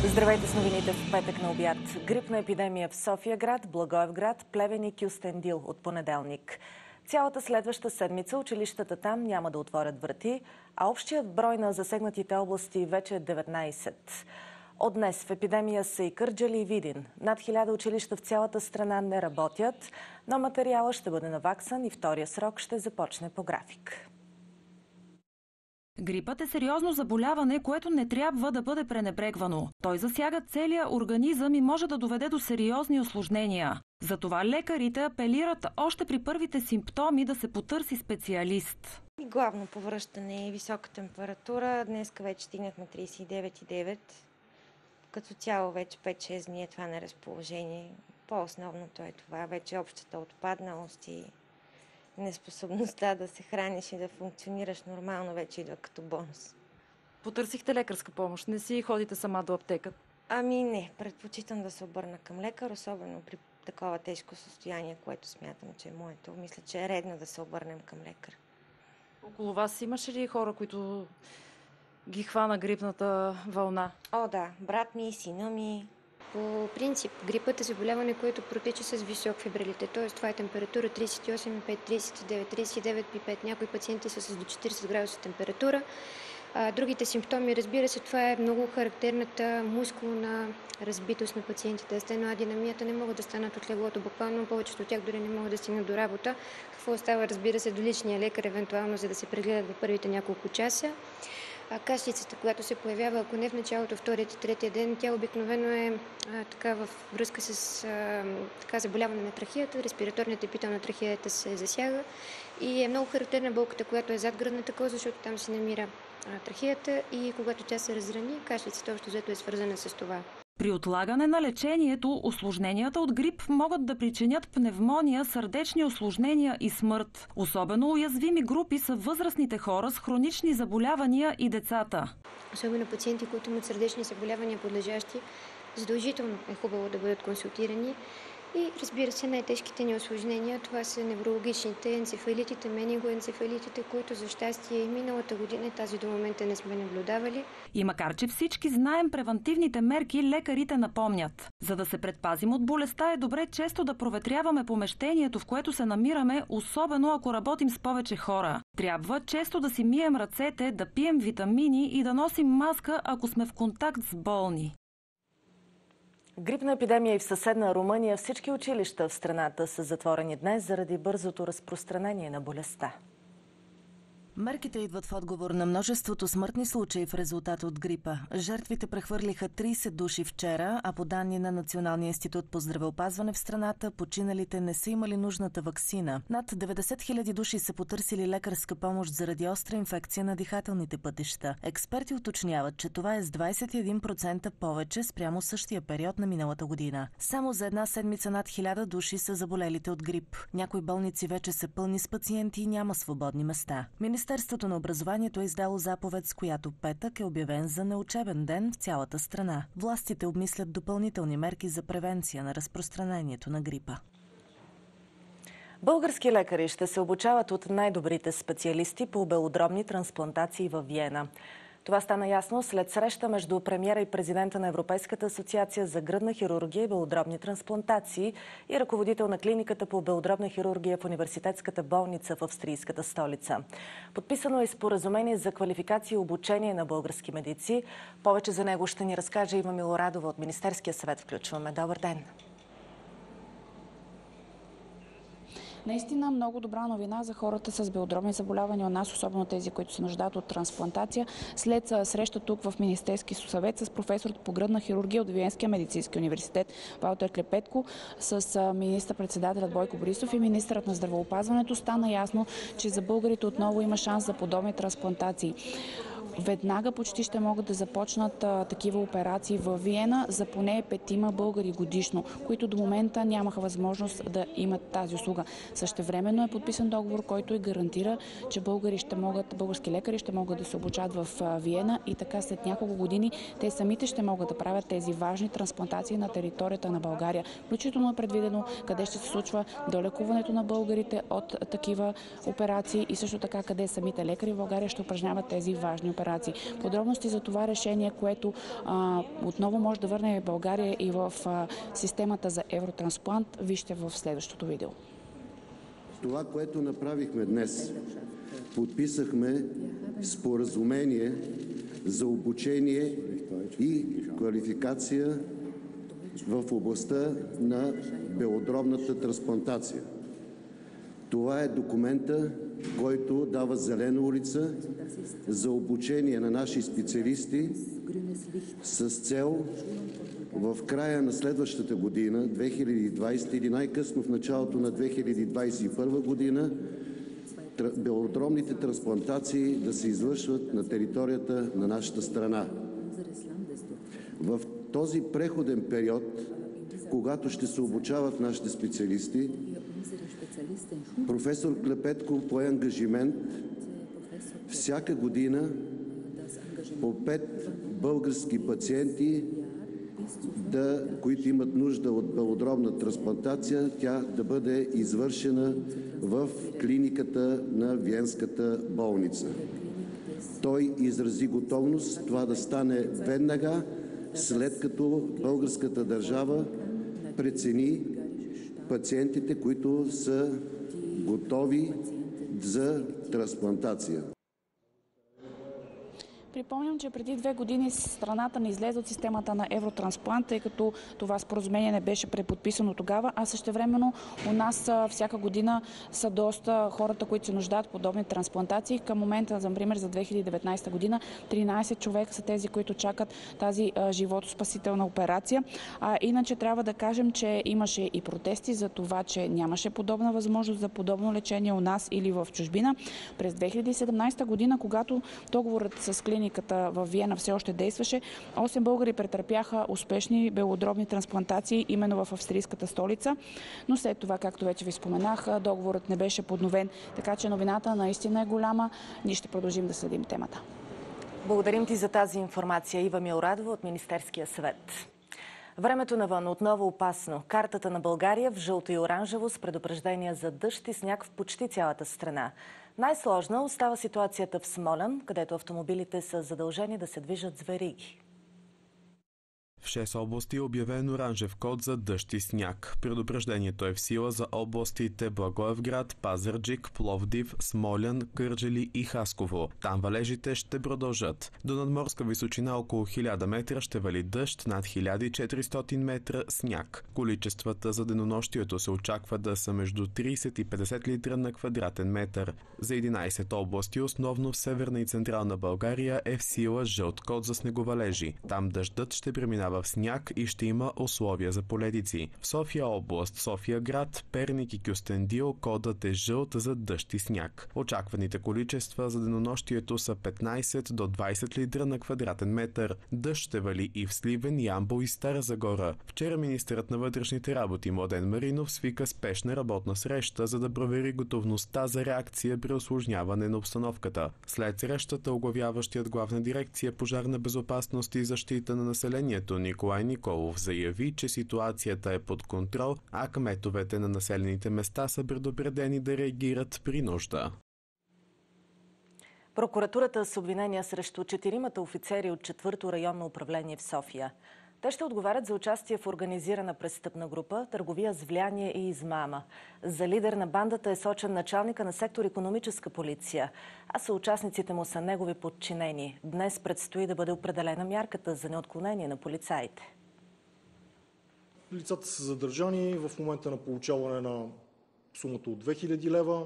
Здравейте с новините в петък на обяд. Грипна епидемия в София-град, Благоевград, Плевен и Кюстендил от понеделник. Цялата следваща седмица училищата там няма да отворят врати, а общият брой на засегнатите области вече е 19. От днес в епидемия са и Кърджали и Видин. Над 1000 училища в цялата страна не работят, но материалът ще бъде наваксан и втория срок ще започне по график. Грипът е сериозно заболяване, което не трябва да бъде пренебрегвано. Той засяга целия организъм и може да доведе до сериозни осложнения. Затова лекарите апелират още при първите симптоми да се потърси специалист. Главно повръщане и висока температура. Днеска вече стигнахме 39,9. Като цяло вече 5-6 дни е това неразположение. По-основното е това. Вече общата отпадналост и неспособността да се храниш и да функционираш нормално вече идва като бонус. Потърсихте лекарска помощ? Не си ходите сама до аптека? Ами не, предпочитам да се обърна към лекар, особено при такова тежко състояние, което смятам, че е моето. Мисля, че е редно да се обърнем към лекар. Около вас имаше ли хора, които ги хвана грипната вълна? О, да. Брат ми, сина ми. По принцип, грипът е заболяване, което протича с висок фебрилитет, т.е. това е температура 38,5, 39, 39,5. Някои пациенти са с до 40 градуса температура. Другите симптоми, разбира се, това е много характерната мускулна разбитост на пациентите. Стеноадинамията не могат да станат от леглото, буквално повечето от тях дори не могат да стигнат до работа. Какво остава, разбира се, до личния лекар, евентуално, за да се прегледат в първите няколко часа. Кашлицата, когато се появява, ако не в началото, втория и третия ден, тя обикновено е така във връзка с заболяване на трахеята, респираторната епителна трахеята се засяга и е много характерна болката, която е зад гръдната коза, защото там се намира трахеята и когато тя се разрани, кашлицата общо взето е свързана с това. При отлагане на лечението, осложненията от грип могат да причинят пневмония, сърдечни осложнения и смърт. Особено уязвими групи са възрастните хора с хронични заболявания и децата. Особено пациенти, които имат сърдечни заболявания, подлежащи, задължително е хубаво да бъдат консултирани. И разбира се, най-тежките ни осложнения, това са неврологичните, енцефалитите, менингоенцефалитите, които за щастие и миналата година и тази до момента не сме наблюдавали. И макар че всички знаем превантивните мерки, лекарите напомнят. За да се предпазим от болестта е добре често да проветряваме помещението, в което се намираме, особено ако работим с повече хора. Трябва често да си мием ръцете, да пием витамини и да носим маска, ако сме в контакт с болни. Грипна епидемия и в съседна Румъния. Всички училища в страната са затворени днес заради бързото разпространение на болестта. Мерките идват в отговор на множеството смъртни случаи в резултат от грипа. Жертвите прехвърлиха 30 души вчера, а по данни на Националния институт по здравеопазване в страната, починалите не са имали нужната ваксина. Над 90 000 души са потърсили лекарска помощ заради остра инфекция на дихателните пътища. Експерти уточняват, че това е с 21% повече спрямо същия период на миналата година. Само за една седмица над 1000 души са заболелите от грип. Някои болници вече са пълни с пациенти и няма свободни места. Министерството на образованието е издало заповед, с която петък е обявен за неучебен ден в цялата страна. Властите обмислят допълнителни мерки за превенция на разпространението на грипа. Български лекари ще се обучават от най-добрите специалисти по белодробни трансплантации във Виена. Това стана ясно след среща между премиера и президента на Европейската асоциация за гръдна хирургия и белодробни трансплантации и ръководител на клиниката по белодробна хирургия в университетската болница в австрийската столица. Подписано е споразумение за квалификация и обучение на български медици. Повече за него ще ни разкаже Ива Милорадова от Министерския съвет. Включваме. Добър ден! Наистина много добра новина за хората с белодробни заболявания у нас, особено тези, които се нуждаят от трансплантация. След среща тук в Министерски съвет с професор по гръдна хирургия от Виенския медицински университет Валтер Клепетко, с министър-председателят Бойко Борисов и министърът на здравеопазването, стана ясно, че за българите отново има шанс за подобни трансплантации. Веднага почти ще могат да започнат такива операции в Виена за поне 5 българи годишно, които до момента нямаха възможност да имат тази услуга. Същевременно е подписан договор, който и гарантира, че български лекари ще могат да се обучат в Виена и така след няколко години те самите ще могат да правят тези важни трансплантации на територията на България. Включително е предвидено къде ще се случва долекуването на българите от такива операции и също така къде самите лекари в България ще упражняват тези важни операции. операции. Подробности за това решение, което отново може да върне България и в системата за евротрансплант, вижте в следващото видео. Това, което направихме днес, подписахме споразумение за обучение и квалификация в областта на белодробната трансплантация. Това е документа, който дава зелена улица за обучение на наши специалисти с цел в края на следващата година, 2020 или най-късно в началото на 2021 година, белодробните трансплантации да се извършват на територията на нашата страна. В този преходен период, когато ще се обучават нашите специалисти, професор Клепетко пое ангажимент всяка година по 5 български пациенти, които имат нужда от белодробна трансплантация, тя да бъде извършена в клиниката на Виенската болница. Той изрази готовност това да стане веднага, след като българската държава прецени пациентите, които са готови за трансплантация. Припомням, че преди 2 години страната не излезе от системата на евротрансплант, тъй като това споразумение не беше преподписано тогава, а същевременно у нас всяка година са доста хората, които се нуждаят от подобни трансплантации. Към момента, за пример, за 2019 година 13 човека са тези, които чакат тази животоспасителна операция. Иначе трябва да кажем, че имаше и протести за това, че нямаше подобна възможност за подобно лечение у нас или в чужбина. През 2017 година, когато договорът с клиниката в Виена все още действаше, 8 българи претърпяха успешни белодробни трансплантации именно в австрийската столица, но след това, както вече ви споменах, договорът не беше подновен, така че новината наистина е голяма. Ние ще продължим да следим темата. Благодарим ти за тази информация, Ива Милорадова от Министерския съвет. Времето навън отново опасно. Картата на България в жълто и оранжево с предупреждения за дъжд и сняг в почти цялата страна. Най-сложна остава ситуацията в Смолян, където автомобилите са задължени да се движат с вериги. В 6 области е обявен оранжев код за дъжд и сняг. Предупреждението е в сила за областите Благоевград, Пазарджик, Пловдив, Смолян, Кърджали и Хасково. Там валежите ще продължат. До надморска височина около 1000 метра ще вали дъжд, над 1400 метра сняг. Количествата за денонощието се очаква да са между 30 и 50 литра на квадратен метър. За 11 области, основно в северна и централна България, е в сила жълт код за снеговалежи. Там дъждът ще преминава в сняг и ще има условия за поледици. В София област, София град, Перник и Кюстендил кодът е жълт за дъжд и сняг. Очакваните количества за денонощието са 15 до 20 литра на квадратен метър. Дъжд ще вали и в Сливен, Ямбол и Стара Загора. Вчера министърът на вътрешните работи Младен Маринов свика спешна работна среща, за да провери готовността за реакция при усложняване на обстановката. След срещата оглавяващият главна дирекция пожарна безопасност и защита на населението Николай Николов заяви, че ситуацията е под контрол, а кметовете на населените места са предупредени да реагират при нужда. Прокуратурата с обвинения срещу 4 офицери от 4-то районно управление в София. Те ще отговарят за участие в организирана престъпна група, търговия с влияние и измама. За лидер на бандата е сочен началника на сектор икономическа полиция, а съучастниците му са негови подчинени. Днес предстои да бъде определена мярката за неотклонение на полицаите. Лицата са задържани в момента на получаване на сумата от 2000 лева,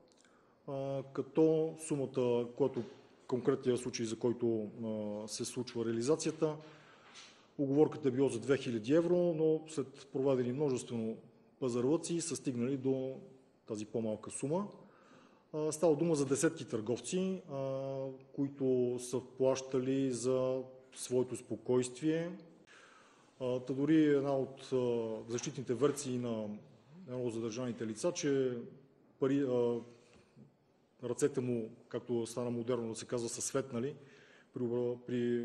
като сумата, която конкретния случай, за който се случва реализацията, уговорката е била за 2000 евро, но след проведени множествено пазарлъци са стигнали до тази по-малка сума. Става дума за десетки търговци, които са плащали за своето спокойствие. Дори една от защитните версии на едно от задържаните лица, че ръцете му, както стана модерно да се казва, са светнали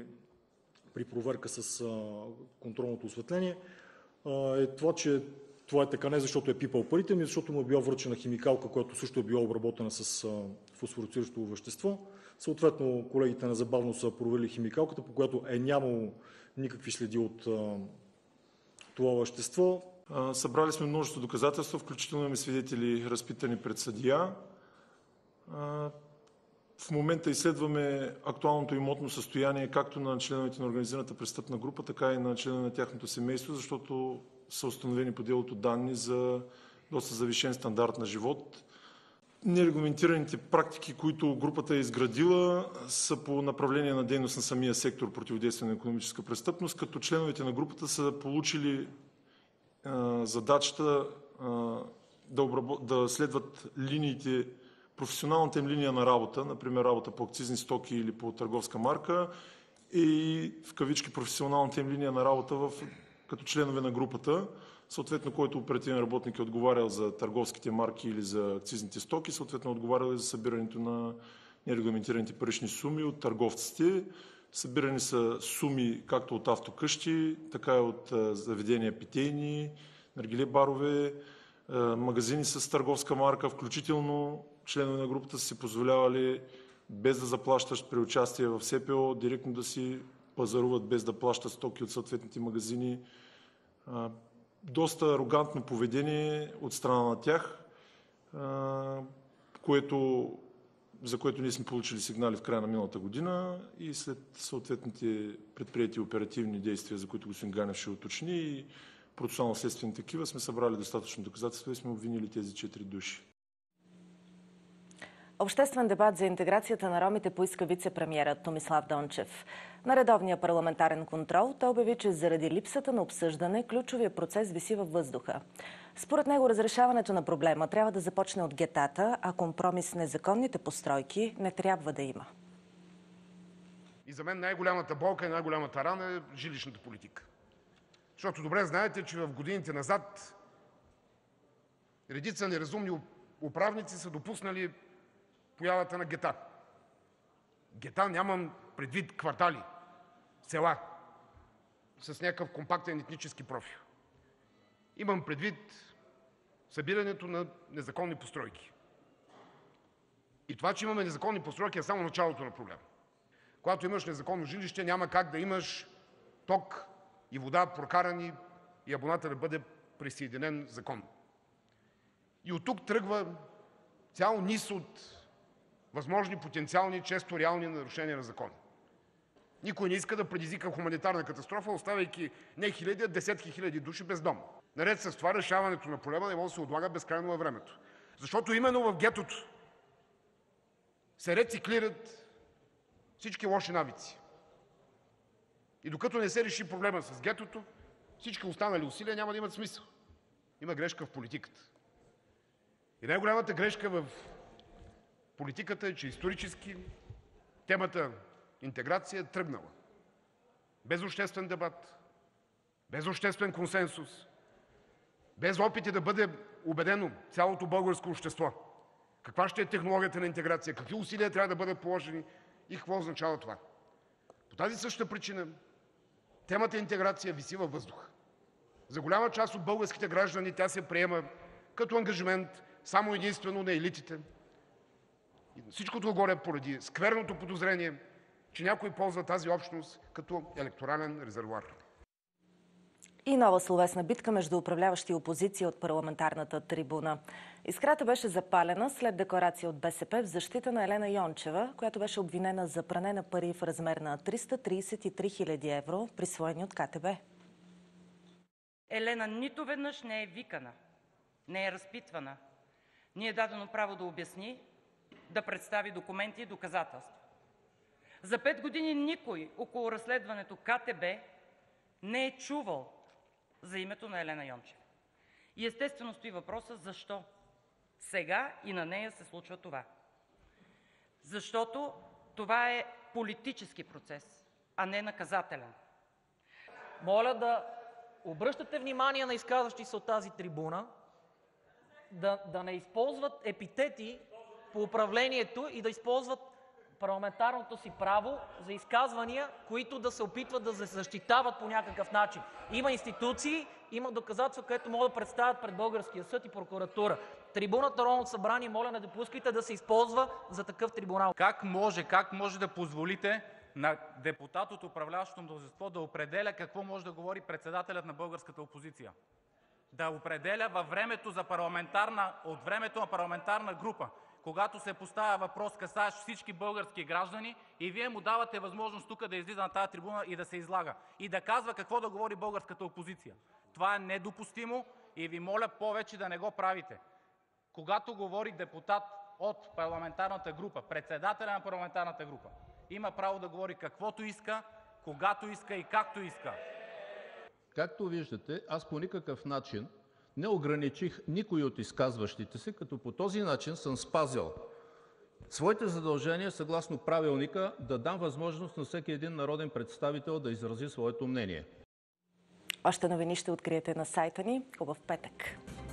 при проверка с контролното осветление, е това, че това е така не защото е пипал парите, ами защото му е била връчена химикалка, която също е била обработена с фосфорицирущо вещество. Съответно, колегите незабавно са проверили химикалката, по която е нямало никакви следи от това вещество. Събрали сме множество доказателства, включително имаме свидетели, разпитани пред съдия. В момента изследваме актуалното имотно състояние както на членовете на организираната престъпна група, така и на членове на тяхното семейство, защото са установени по делото данни за доста завишен стандарт на живот. Нерегламентираните практики, които групата е изградила, са по направление на дейност на самия сектор противодействие на икономическа престъпност, като членовете на групата са получили задачата да следват линиите, професионалната им линия на работа, например работа по акцизни стоки или по търговска марка, и в кавички професионалната им линия на работа като членове на групата, съответно който оперативен работник е отговарял за търговските марки или за акцизните стоки, съответно отговарял и за събирането на нерегламентираните парични суми от търговците. Събирани са суми както от автокъщи, така и от заведения питейни, наргиле барове, магазини с търговска марка, включително членове на групата са си позволявали без да заплащаш при участие в СПО, директно да си пазаруват без да плащат стоки от съответните магазини. Доста арогантно поведение от страна на тях, за което ние сме получили сигнали в края на миналата година и след съответните предприети оперативни действия, за които господин Ганев ще уточни, и процесуално-следствени такива, сме събрали достатъчно доказателства и сме обвинили тези 4 души. Обществен дебат за интеграцията на ромите поиска вице-премиерът Томислав Дончев. На редовния парламентарен контрол той обяви, че заради липсата на обсъждане ключовия процес виси във въздуха. Според него разрешаването на проблема трябва да започне от гетата, а компромис с незаконните постройки не трябва да има. И за мен най-голямата болка и най-голямата рана е жилищната политика. Защото добре знаете, че в годините назад редица неразумни управници са допуснали появата на гета. Гета нямам предвид квартали, села с някакъв компактен етнически профил. Имам предвид събирането на незаконни постройки. И това, че имаме незаконни постройки, е само началото на проблема. Когато имаш незаконно жилище, няма как да имаш ток и вода прокарани и абоната да бъде присъединен законно. И от тук тръгва цял низ от възможни потенциални, често реални нарушения на закона. Никой не иска да предизвика хуманитарна катастрофа, оставяйки не хиляди, а десетки хиляди души без дом. Наред с това, решаването на проблема не може да се отлага безкрайно във времето. Защото именно в гетото се рециклират всички лоши навици. И докато не се реши проблема с гетото, всички останали усилия няма да имат смисъл. Има грешка в политиката. И най-голямата грешка в политиката е, че исторически темата интеграция е тръгнала без обществен дебат, без обществен консенсус, без опити да бъде убедено цялото българско общество каква ще е технологията на интеграция, какви усилия трябва да бъдат положени и какво означава това. По тази същата причина темата интеграция виси във въздуха. За голяма част от българските граждани тя се приема като ангажимент само единствено на елитите. И всичкото отгоре поради скверното подозрение, че някой ползва тази общност като електорален резервоар. И нова словесна битка между управляващи и опозиция от парламентарната трибуна. Искрата беше запалена след декларация от БСП в защита на Елена Йончева, която беше обвинена за пране на пари в размер на 333 000 евро, присвоени от КТБ. Елена нито веднъж не е викана, не е разпитвана. Не е дадено право да обясни, да представи документи и доказателства. За 5 години никой около разследването КТБ не е чувал за името на Елена Йончева. И естествено стои въпроса защо сега и на нея се случва това. Защото това е политически процес, а не наказателен. Моля да обръщате внимание на изказващи се от тази трибуна, да не използват епитети по управлението и да използват парламентарното си право за изказвания, които да се опитват да се защитават по някакъв начин. Има институции, има доказателства, където могат да представят пред българския съд и прокуратура. Трибуната на Народното събрание, моля, не допускайте да се използва за такъв трибунал. Как може да позволите на депутат от управляващото мнозинство да определя какво може да говори председателят на българската опозиция? Да определя от времето на парламентарна група, когато се поставя въпрос, касаещ всички български граждани, и Вие му давате възможност тук да излиза на тази трибуна и да се излага, и да казва какво да говори българската опозиция. Това е недопустимо и Ви моля повече да не го правите. Когато говори депутат от парламентарната група, председателя на парламентарната група има право да говори каквото иска, когато иска и както иска. Както виждате, аз по никакъв начин не ограничих никой от изказващите се, като по този начин съм спазил своите задължения съгласно правилника да дам възможност на всеки един народен представител да изрази своето мнение. Още новини ще откриете на сайта ни. Хубав петък!